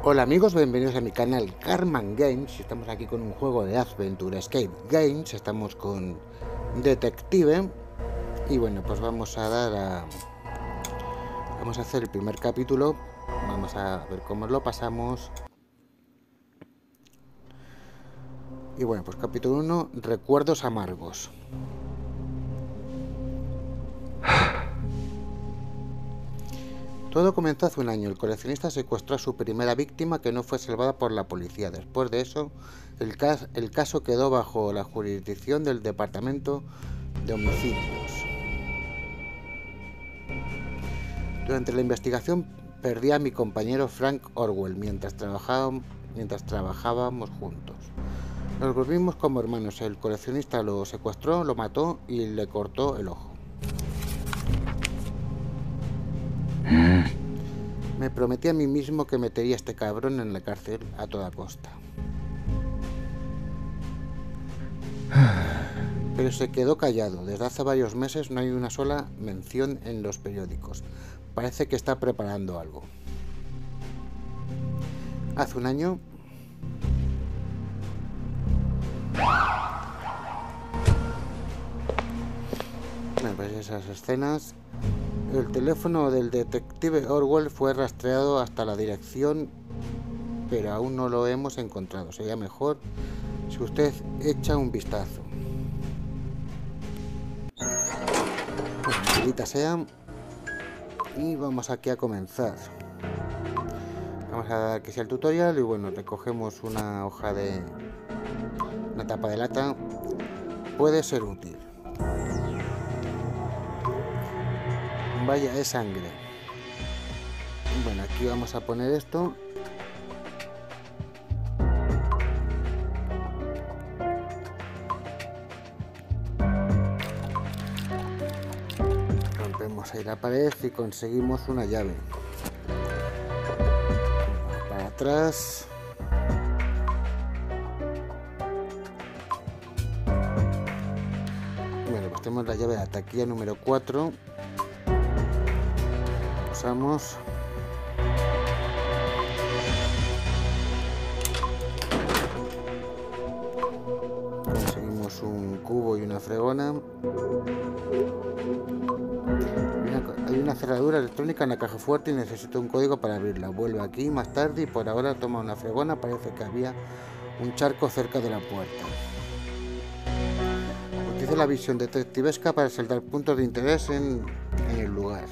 Hola amigos, bienvenidos a mi canal Carman Games. Estamos aquí con un juego de Adventure Escape Games. Estamos con Detective. Y bueno, pues vamos a hacer el primer capítulo. Vamos a ver cómo lo pasamos. Y bueno, pues capítulo 1, recuerdos amargos. Todo comenzó hace un año. El coleccionista secuestró a su primera víctima, que no fue salvada por la policía. Después de eso, el caso quedó bajo la jurisdicción del Departamento de Homicidios. Durante la investigación perdí a mi compañero Frank Orwell mientras trabajábamos juntos. Nos volvimos como hermanos. El coleccionista lo secuestró, lo mató y le cortó el ojo. Me prometí a mí mismo que metería a este cabrón en la cárcel a toda costa. Pero se quedó callado. Desde hace varios meses no hay una sola mención en los periódicos. Parece que está preparando algo. Hace un año... Bueno, pues esas escenas... El teléfono del detective Orwell fue rastreado hasta la dirección, pero aún no lo hemos encontrado. Sería mejor si usted echa un vistazo. Pues maldita sea. Y vamos aquí a comenzar. Vamos a dar que sea el tutorial y bueno, recogemos una hoja de... una tapa de lata. Puede ser útil. Vaya, es sangre. Bueno, aquí vamos a poner esto. Rompemos ahí la pared y conseguimos una llave. Para atrás. Bueno, pues tenemos la llave de taquilla número 4. Usamos. Conseguimos un cubo y una fregona. Hay una cerradura electrónica en la caja fuerte y necesito un código para abrirla. Vuelve aquí más tarde y por ahora toma una fregona. Parece que había un charco cerca de la puerta. Utiliza la visión detectivesca para saltar puntos de interés en el lugar.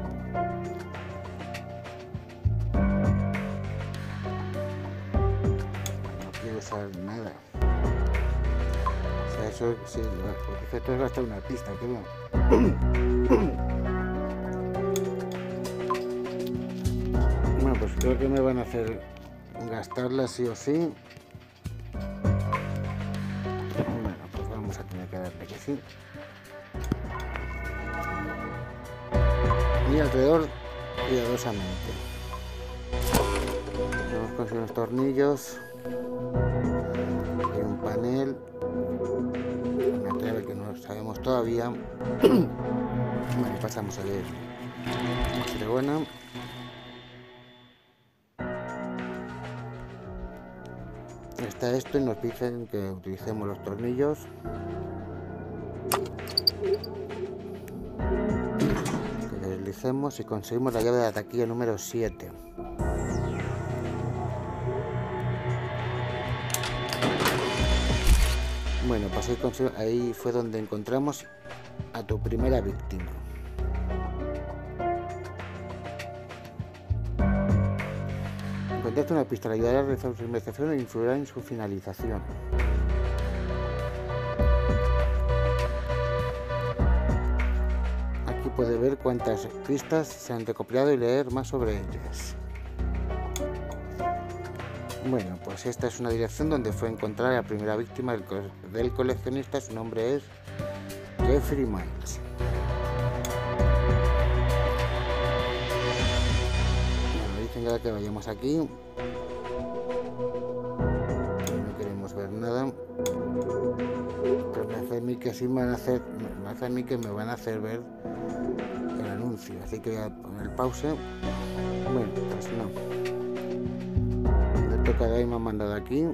Nada. O sea, eso sí, porque esto es gastar una pista, creo. Bueno, pues creo que me van a hacer gastarla sí o sí. Bueno, pues vamos a tener que darle que sí. Y alrededor cuidadosamente. Vamos con unos tornillos. Un panel, una clave que no sabemos todavía. Bueno, pasamos a ver. Pero bueno, está esto y nos dicen que utilicemos los tornillos. Que deslicemos y conseguimos la llave de la taquilla número 7. Bueno, pues ahí fue donde encontramos a tu primera víctima. Encontraste una pista, le ayudará a realizar su investigación e influirá en su finalización. Aquí puede ver cuántas pistas se han recopilado y leer más sobre ellas. Bueno, pues esta es una dirección donde fue encontrada la primera víctima del coleccionista. Su nombre es Jeffrey Miles. Bueno, dicen que vayamos aquí. No queremos ver nada. Pero me hace a mí que sí me van a hacer, me hace a mí que me van a hacer ver el anuncio. Así que voy a poner pause. Bueno, pues no. esto que Dai me ha mandado aquí.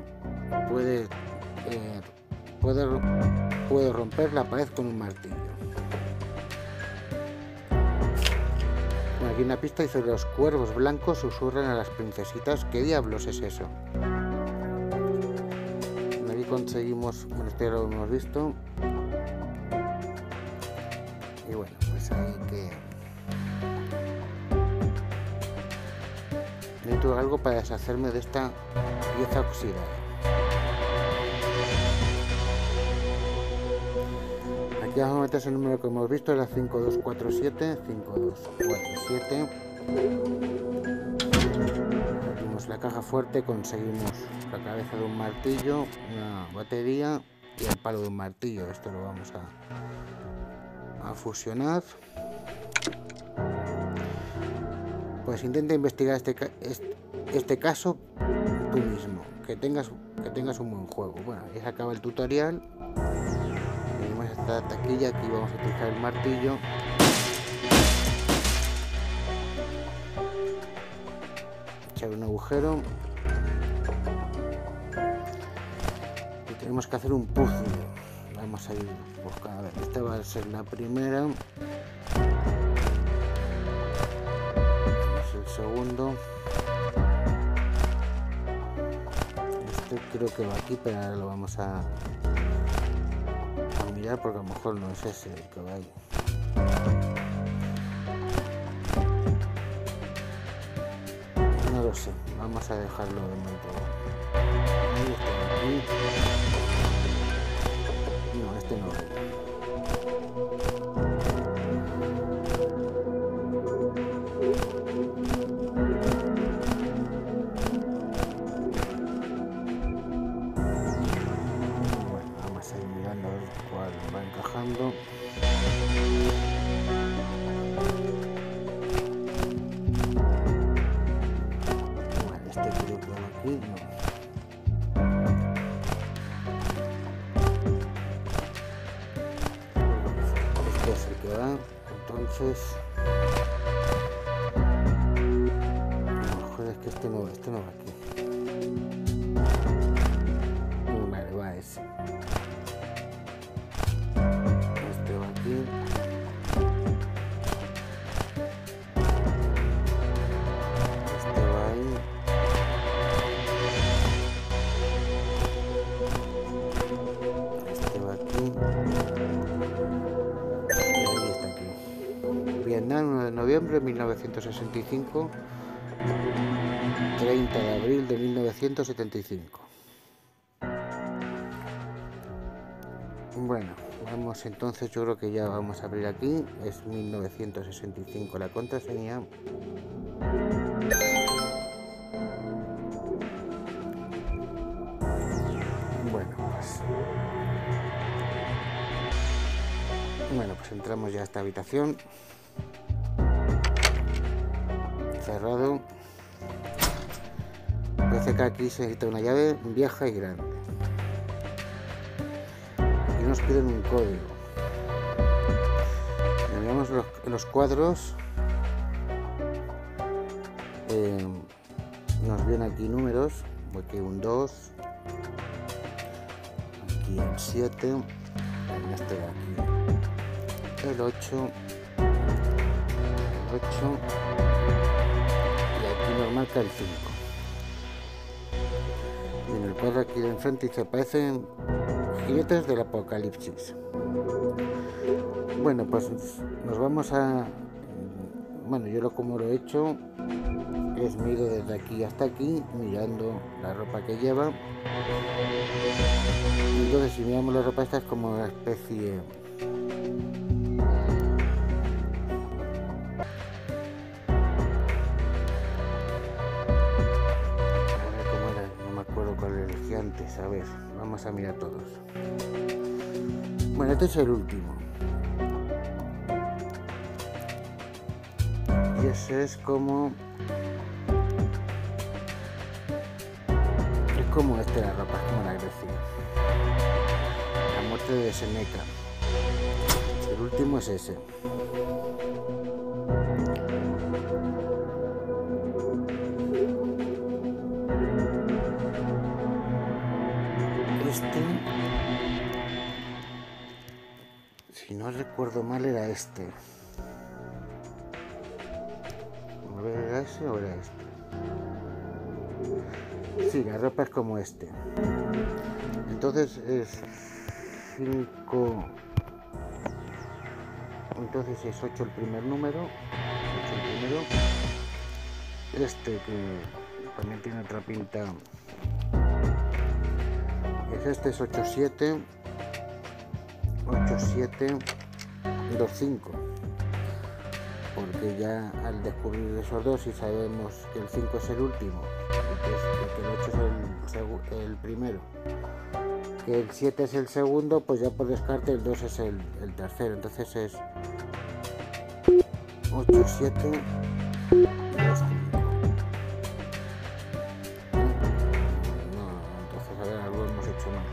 Puedo romper la pared con un martillo. Aquí una pista dice: los cuervos blancos susurran a las princesitas. ¿Qué diablos es eso? Aquí conseguimos, bueno, esto ya lo hemos visto. Y bueno, pues hay que... necesito algo para deshacerme de esta pieza oxidada. Aquí vamos a meter el número que hemos visto, la 5247. 5247. Abrimos la caja fuerte, conseguimos la cabeza de un martillo, una batería y el palo de un martillo. Esto lo vamos a fusionar. Pues intenta investigar este caso tú mismo, que tengas un buen juego. Bueno, ya se acaba el tutorial. Tenemos esta taquilla, aquí vamos a utilizar el martillo. Echar un agujero. Y tenemos que hacer un puzzle. Vamos a ir buscando. A ver, esta va a ser la primera. El segundo, este creo que va aquí, pero ahora lo vamos a mirar porque a lo mejor no es ese el que va ahí. No lo sé, vamos a dejarlo de momento. Ahí está, aquí. No, este no va ahí. Va encajando. Bueno, este creo que va aquí, no. Este es el que va, entonces a lo mejor es que este no va aquí. Vale, va ese. Este va ahí. Este va aquí. Y ahí está aquí. Vietnam, 1 de noviembre de 1965. 30 de abril de 1975. Bueno, vamos entonces, yo creo que ya vamos a abrir aquí. Es 1965 la contraseña. Bueno, pues entramos ya a esta habitación. Cerrado. Parece que aquí se necesita una llave vieja y grande. Aquí nos piden un código. Miramos los cuadros. Nos vienen aquí números. Aquí un 2. Aquí el 7. En este de aquí el 8. El 8. Y aquí nos marca el 5. Y en el cuadro aquí de enfrente dice: parecen jinetes del apocalipsis. Bueno, pues nos vamos a... Bueno, yo como lo he hecho es me he ido desde aquí hasta aquí mirando la ropa que lleva. Entonces si miramos la ropa, esta es como una especie... antes, a ver, vamos a mirar todos. Bueno, este es el último. Y ese es como... Es como este, la ropa, es como la Grecia. La muerte de Seneca. El último es ese. recuerdo mal era este. A ver, ¿era ese o era este? Sí, la ropa es como este. Entonces es 5. Entonces es 8 el primer número. 8 el primero. Este que también tiene otra pinta. Este es 8-7. 8-7. 2-5. Porque ya al descubrir esos dos y sabemos que el 5 es el último, que el 8 es el primero, que el 7 es el segundo, pues ya por descarte el 2 es el tercero. Entonces es 8, 7, 2, 5. No, entonces a ver, algo hemos hecho mal.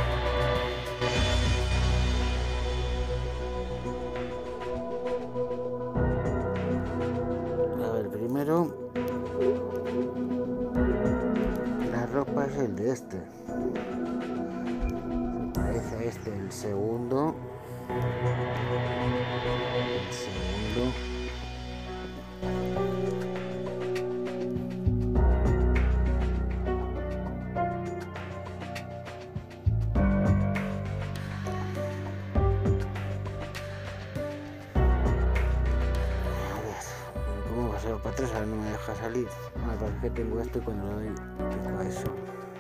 A ver, primero la ropa es el de este. Se parece a este, el segundo. El segundo. Para atrás, ahora no me deja salir. Para que tengo esto y cuando lo doy pico a eso.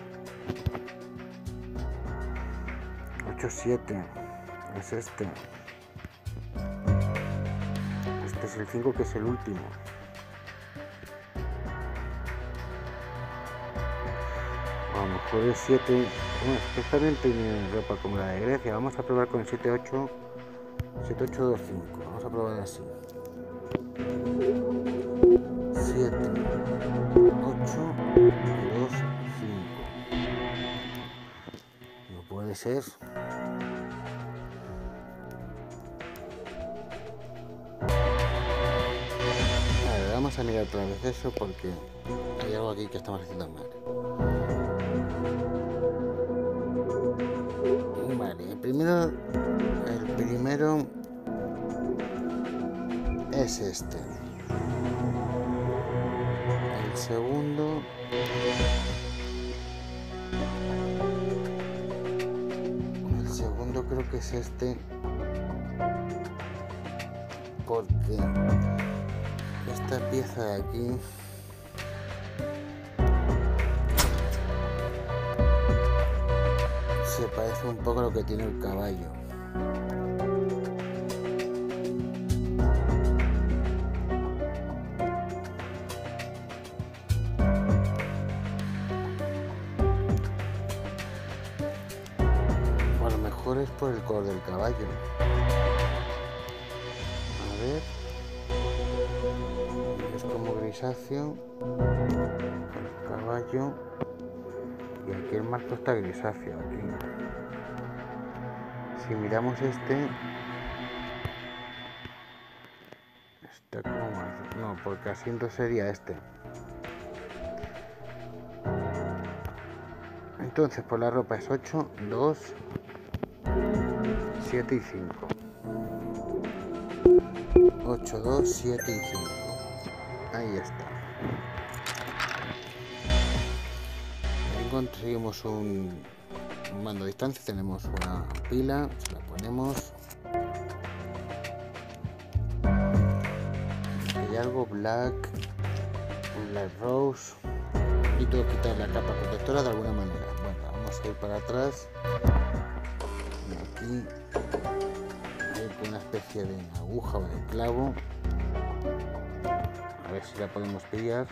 8-7 es este. Este es el 5, que es el último. A lo mejor es 7. Bueno, también tiene ropa como la de Grecia. Vamos a probar con 7-8. 7-8-2-5. Vamos a probar así. 7, 8, 2, 5. No puede ser. Vale, vamos a mirar otra vez eso porque hay algo aquí que estamos haciendo mal. Vale, el primero es este. El segundo creo que es este, porque esta pieza de aquí se parece un poco a lo que tiene el caballo. Es por el color del caballo. A ver, es como grisáceo el caballo, y aquí el marco está grisáceo. Aquí, si miramos este, está como más, no, porque asiento sería este. Entonces por la ropa es 8, 2, 7 y 5. 8, 2, 7 y 5. Ahí está. Ahí conseguimos un mando a distancia. Tenemos una pila, se la ponemos. Hay algo black rose, y tengo que quitar la capa protectora de alguna manera. Bueno, vamos a ir para atrás. Aquí hay una especie de aguja o de clavo, a ver si la podemos pillar.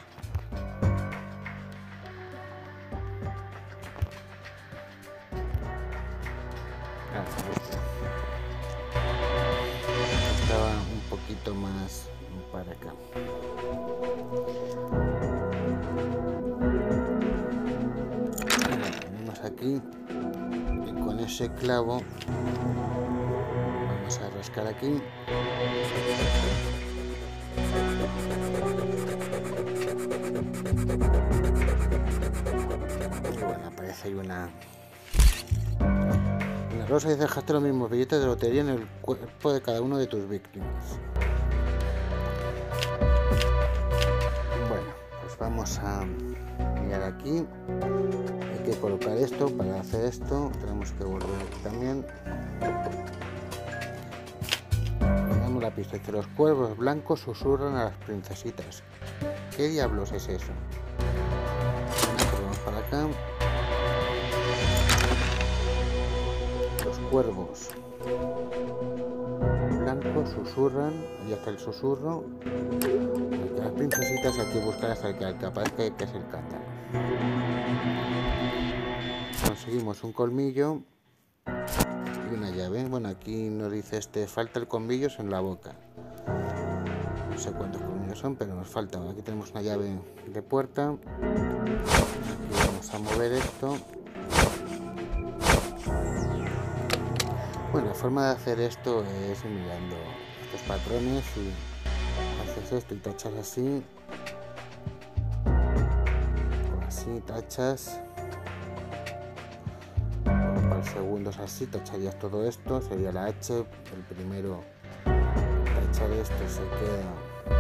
Estaba un poquito más para acá. Tenemos aquí, y con ese clavo vamos a rascar aquí. Y bueno, aparece ahí una Rosa dice: dejaste los mismos billetes de lotería en el cuerpo de cada uno de tus víctimas. Bueno, pues vamos a mirar aquí. Hay que colocar esto. Para hacer esto tenemos que volver aquí también. Damos la pista. Dice: los cuervos blancos susurran a las princesitas. ¿Qué diablos es eso? Bueno, pues vamos para acá. Los cuervos blancos susurran. Ahí está el susurro. Aquí las princesitas hay que buscar hasta que aparezca que es el cántaro. Conseguimos un colmillo y una llave. Bueno, aquí nos dice falta el colmillo en la boca. No sé cuántos colmillos son, pero nos falta. Aquí tenemos una llave de puerta. Aquí vamos a mover esto. Bueno, la forma de hacer esto es mirando estos patrones y haces esto y tachas así. O así, tachas. Para el segundo es así, tacharías todo esto, sería la H. El primero, tachar esto se queda.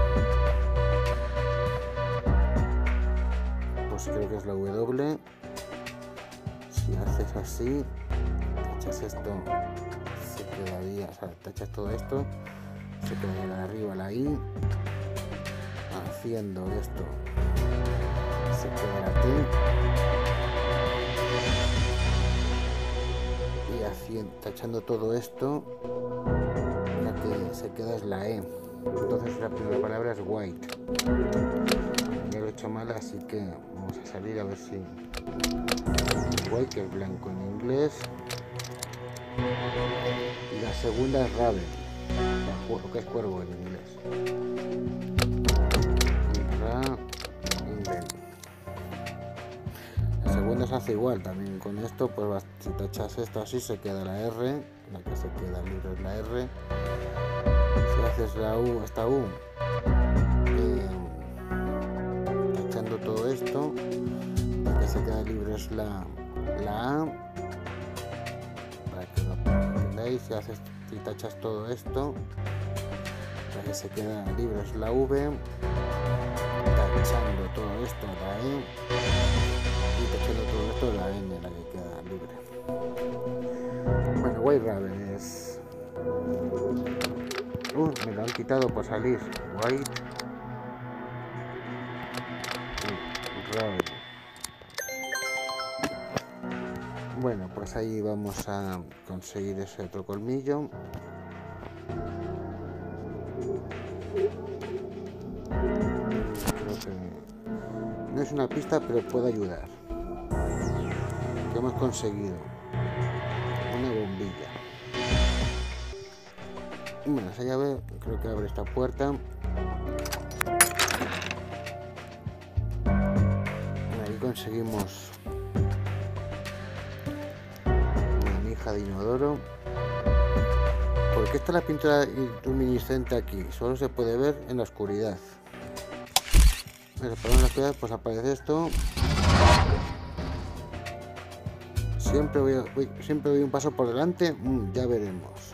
Pues creo que es la W. Si haces así, tachas esto, se quedaría, o sea, tachas todo esto, se quedaría de arriba la I. Haciendo esto, se queda la T. Y haciendo, tachando todo esto, la que se queda es la E. Entonces la primera palabra es white. Ya lo he hecho mal, así que vamos a salir a ver si white, que es blanco en inglés. Y la segunda es raven, que es cuervo en inglés. La segunda se hace igual también con esto, pues si tachas esto así se queda la R, la que se queda libre es la R. Si haces la U, esta U, tachando todo esto, la que se queda libre es la A, para que lo entendáis. Si tachas todo esto, la que se queda libre es la V, tachando todo esto la E, y tachando todo esto la N, la que queda libre. Bueno, White Raven es... me lo han quitado por salir. White Raven. Bueno, pues ahí vamos a conseguir ese otro colmillo. Creo que no es una pista, pero puede ayudar. ¿Qué hemos conseguido? Una bombilla. Bueno, esa llave creo que abre esta puerta. Ahí conseguimos una manija de inodoro. ¿Por qué está la pintura luminiscente aquí? Solo se puede ver en la oscuridad. Pero para en la oscuridad pues aparece esto. Siempre voy un paso por delante. Ya veremos.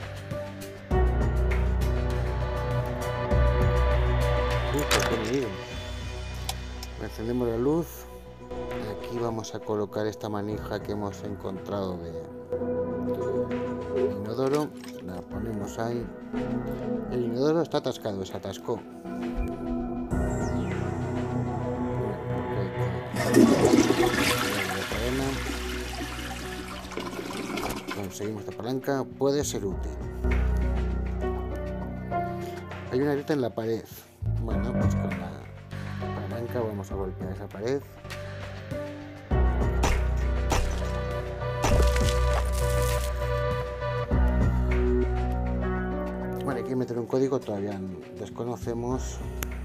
Encendemos la luz. Aquí vamos a colocar esta manija que hemos encontrado de inodoro. La ponemos ahí. El inodoro está atascado, se atascó. Conseguimos esta palanca, puede ser útil. Hay una grieta en la pared. Bueno, pues con la palanca vamos a golpear esa pared. Bueno, hay que meter un código, todavía desconocemos.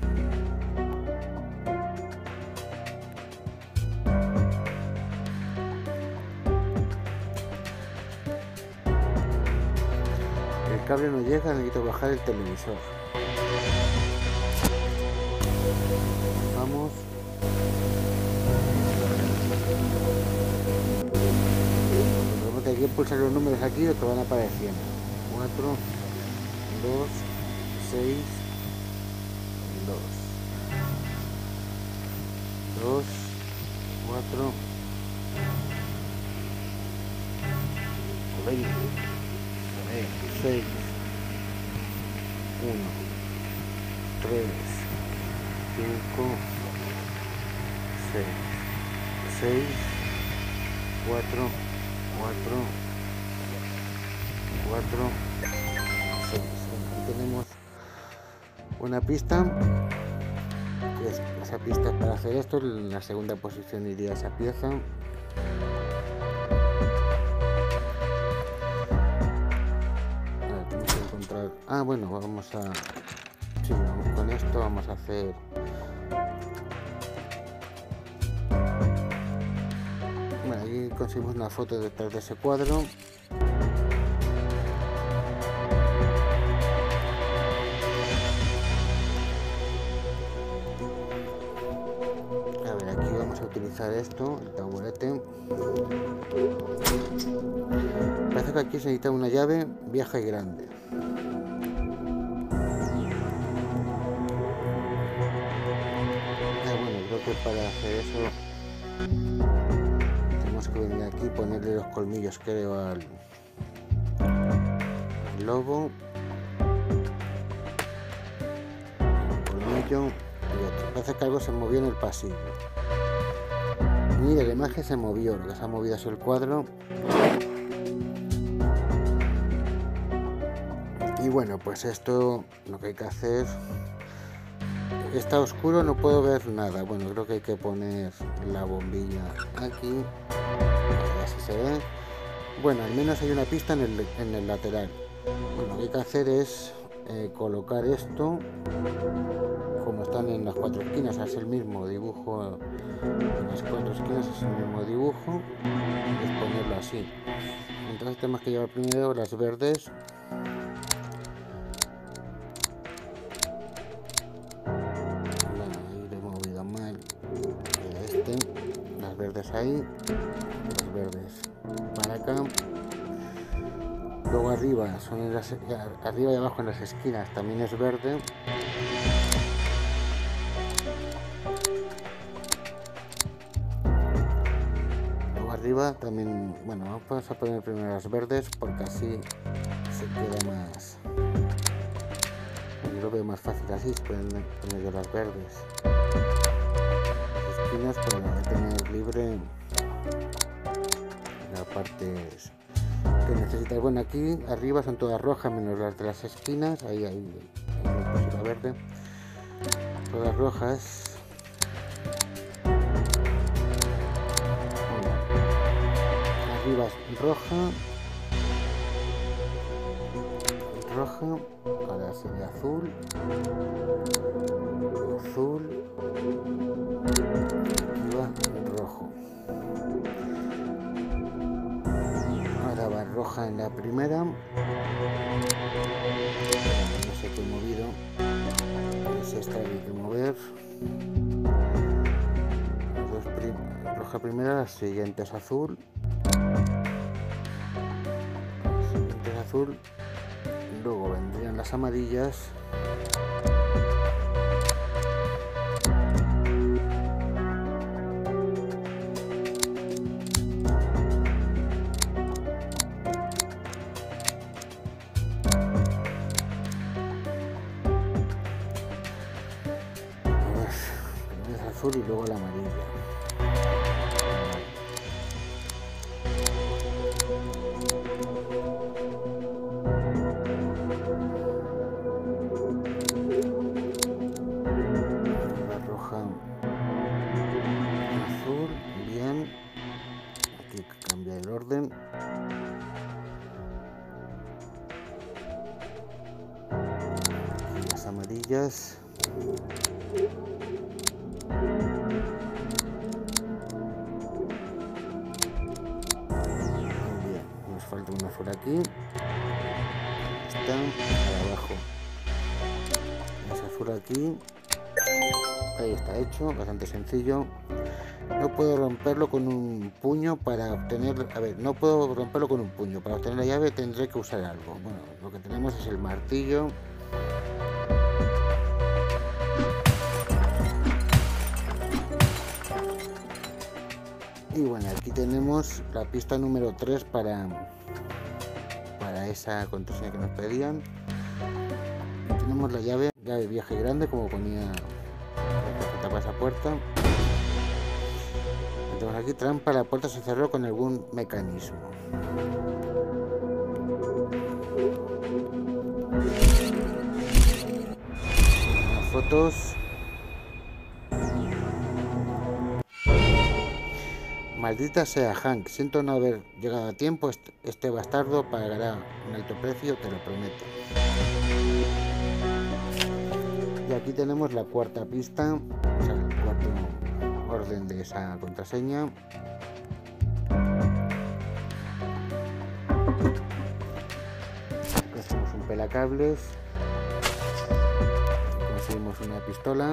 El cable no llega, necesito bajar el televisor. Vamos. Tenemos que Hay que pulsar los números aquí o te van apareciendo. 4, 2, 6, 2, 4, 20, 6, 1, 3, 5, 6, 6, 4, 4, 4, 6. Aquí tenemos una pista, que es esa pista para hacer esto. En la segunda posición iría esa pieza. Tenemos que encontrar... Ah, bueno, vamos a... Sí, vamos con esto, vamos a hacer... Bueno, aquí conseguimos una foto detrás de ese cuadro. A ver, aquí vamos a utilizar esto, el taburete. Parece que aquí se necesita una llave vieja y grande. Bueno, creo que para hacer eso tenemos que venir aquí y ponerle los colmillos, creo, al lobo. Un colmillo y otro. Parece que algo se movió en el pasillo. Mira, la imagen se movió, lo que se ha movido es el cuadro. Y bueno, pues esto lo que hay que hacer... Está oscuro, no puedo ver nada. Bueno, creo que hay que poner la bombilla aquí. Así se ve. Bueno, al menos hay una pista en el lateral. Bueno, lo que hay que hacer es colocar esto como están en las cuatro esquinas. Es el mismo dibujo. En las cuatro esquinas es el mismo dibujo. Y es ponerlo así. Entonces tenemos que llevar primero las verdes. Las verdes ahí, las verdes para acá. Luego arriba, son arriba y abajo en las esquinas también es verde. Luego arriba también, bueno, vamos a poner primero las verdes porque así se queda más... Yo lo veo más fácil así, se pueden poner yo las verdes. Esquinas para tener libre la parte que necesitas. Bueno, aquí arriba son todas rojas menos las de las esquinas. Ahí la verde, todas rojas. Bueno, arriba es roja, ahora sería azul, rojo. Ahora va roja en la primera. No sé qué he movido. Es esta que hay que mover. Roja primera, la siguiente es azul. La siguiente es azul. Luego vendrían las amarillas. Azul y luego la amarilla. La roja, azul, bien. Aquí cambia el orden. Aquí las amarillas. Falta una por aquí. Está para abajo. Es azul aquí. Ahí está hecho, bastante sencillo. No puedo romperlo con un puño para obtener... A ver, no puedo romperlo con un puño. Para obtener la llave tendré que usar algo. Bueno, lo que tenemos es el martillo. Y bueno, aquí tenemos la pista número 3 para esa contraseña que nos pedían. Y tenemos la llave viaje grande, como ponía la tapa esa puerta. Tenemos aquí trampa, la puerta se cerró con algún mecanismo. Las fotos. Maldita sea, Hank, siento no haber llegado a tiempo. Este bastardo pagará un alto precio, te lo prometo. Y aquí tenemos la cuarta pista, o sea, el cuarto orden de esa contraseña. Hacemos un pelacables. Conseguimos una pistola.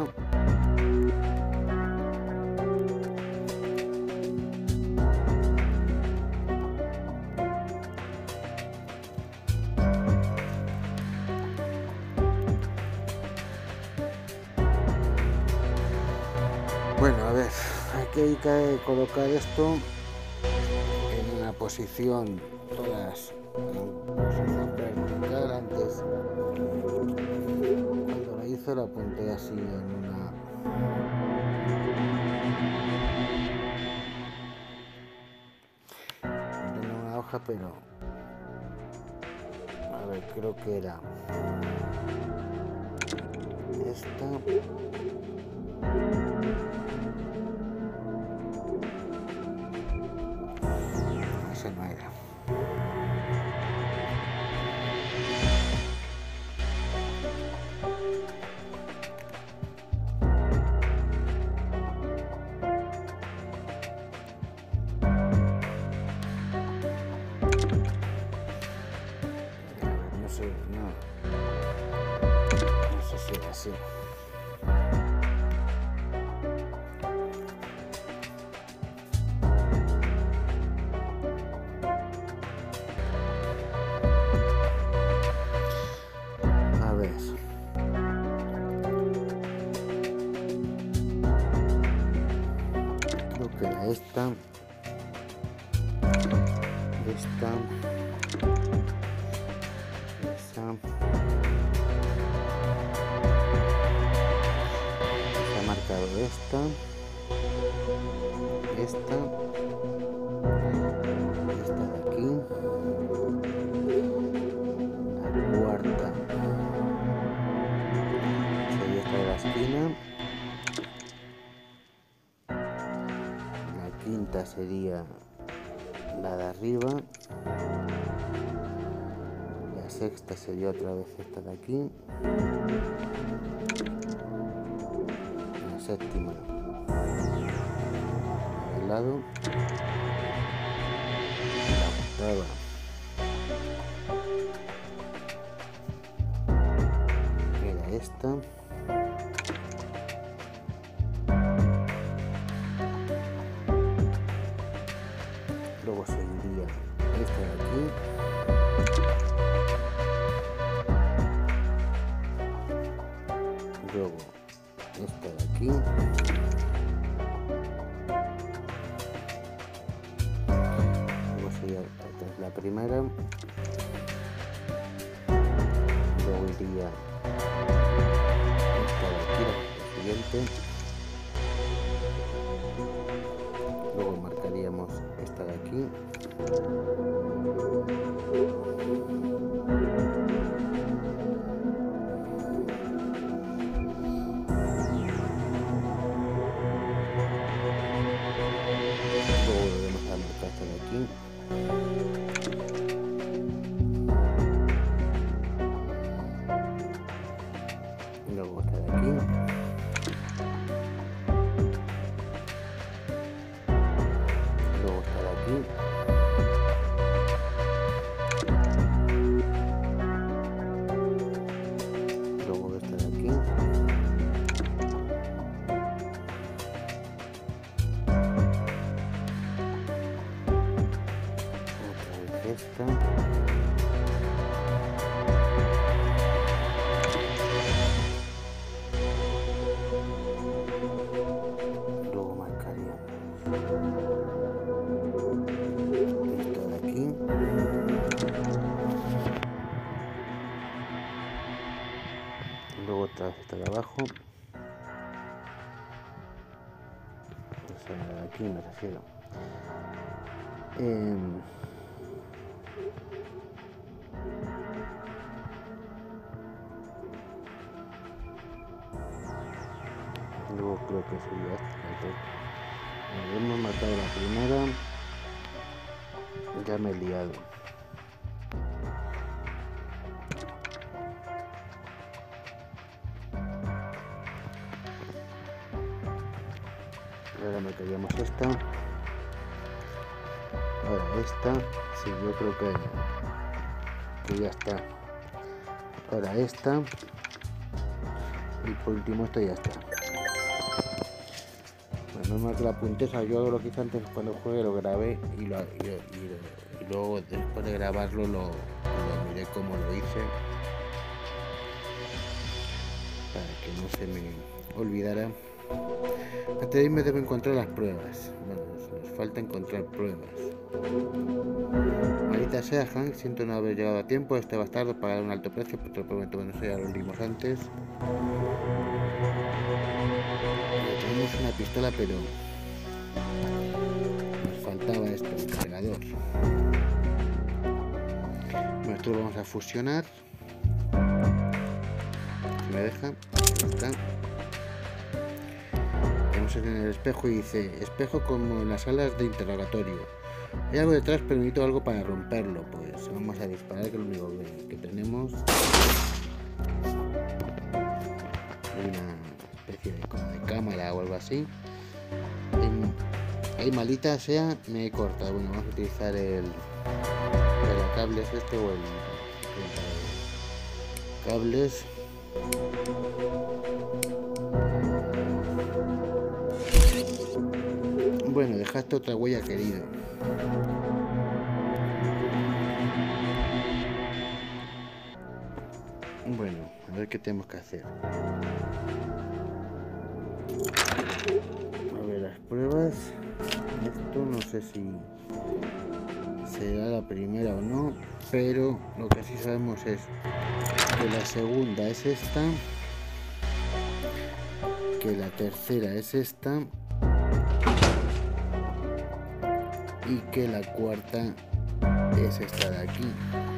Bueno, a ver, aquí hay que colocar esto en una posición, todas en posición vertical. Antes, cuando lo hice, lo apunté así en una hoja, pero a ver, creo que era esta. Ese no era. No sé, no sé si era así. Creo que era esta, esa, se ha marcado esta de aquí, la cuarta sería esta de la esquina. La quinta sería la de arriba. La sexta sería otra vez esta de aquí. La séptima al lado. La octava era esta. Luego seguiría esta de aquí. Luego esta de aquí. Luego sería la primera. Luego iría esta de aquí, la siguiente. Luego marcaríamos esta de aquí. Luego volvemos a marcar esta de aquí. Luego esta de aquí. Luego esta de aquí. esta. Luego marcaríamos esto de aquí. Luego otra vez esta de abajo. O sea, de aquí me refiero. Luego creo que sería esta. Hemos matado la primera. Ya me he liado. Ahora marcaríamos esta. Ahora esta. Sí, yo creo que ya está. Ahora esta. Y por último esto ya está. Bueno, normal que la apunté, yo lo que hice antes cuando juegue lo grabé y luego después de grabarlo lo miré como lo hice para que no se me olvidara. Antes de irme debo encontrar las pruebas. Bueno, nos falta encontrar pruebas. Maldita sea, Hank, siento no haber llegado a tiempo. Este bastardo pagará un alto precio, pero te lo prometo, bueno, eso ya lo vimos antes. Tenemos una pistola, pero nos faltaba esto, el cargador. Bueno, esto lo vamos a fusionar. Me deja, ahí está. Tenemos en el espejo y dice, espejo como en las salas de interrogatorio. Hay algo detrás, pero necesito algo para romperlo. Pues vamos a disparar, que es lo único que tenemos. Hay una especie de, como de cámara o algo así. Ahí maldita sea, me he cortado. Bueno, vamos a utilizar el cables este o el cables. Bueno, dejaste otra huella, querido. Bueno, a ver qué tenemos que hacer. A ver las pruebas. Esto no sé si será la primera o no, pero lo que sí sabemos es que la segunda es esta, que la tercera es esta y que la cuarta es esta de aquí.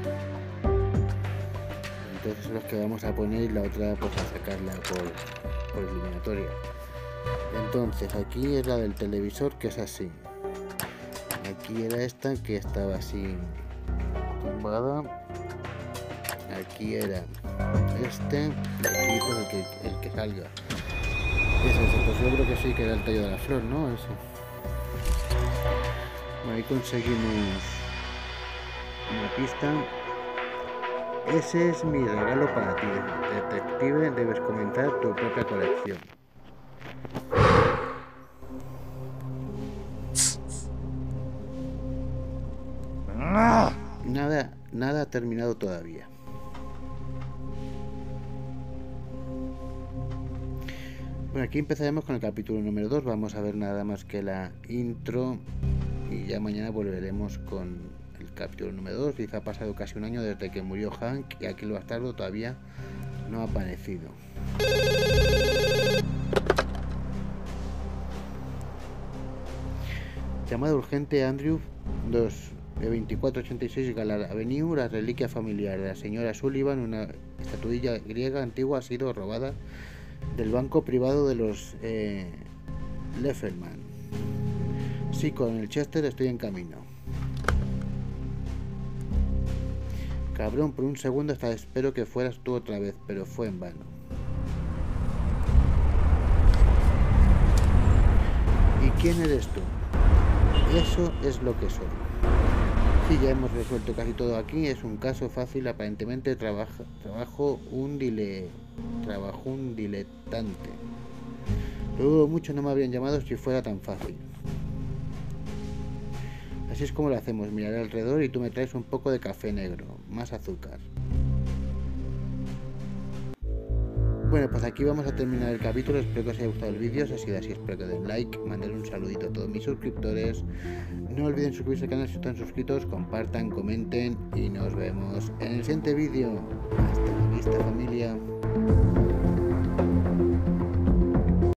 Entonces son los que vamos a poner y la otra pues a sacarla por eliminatoria. Entonces aquí es la del televisor, que es así. Aquí era esta que estaba así tumbada. Aquí era este y aquí pues el que salga. Ese, pues yo creo que sí, que era el tallo de la flor, ¿no? Eso. Bueno, ahí conseguimos una pista. Ese es mi regalo para ti, detective. Debes comenzar tu propia colección. Nada ha terminado todavía. Bueno, aquí empezaremos con el capítulo número 2. Vamos a ver nada más que la intro y ya mañana volveremos con el capítulo número 2. Dice, ha pasado casi un año desde que murió Hank y aquí el bastardo todavía no ha aparecido. Llamada urgente, Andrew 2486 Galar Avenue. La reliquia familiar de la señora Sullivan, una estatuilla griega antigua, ha sido robada del banco privado de los Lefferman. Sí, con el Chester estoy en camino. Cabrón, por un segundo hasta espero que fueras tú otra vez, pero fue en vano. ¿Y quién eres tú? Eso es lo que soy. Sí, ya hemos resuelto casi todo aquí. Es un caso fácil, aparentemente. Trabajo un diletante. Lo dudo mucho, no me habrían llamado si fuera tan fácil. Así es como lo hacemos, miraré alrededor y tú me traes un poco de café negro, más azúcar. Bueno, pues aquí vamos a terminar el capítulo, espero que os haya gustado el vídeo, si ha sido así espero que den like, manden un saludito a todos mis suscriptores, no olviden suscribirse al canal si están suscritos, compartan, comenten y nos vemos en el siguiente vídeo. Hasta la vista, familia.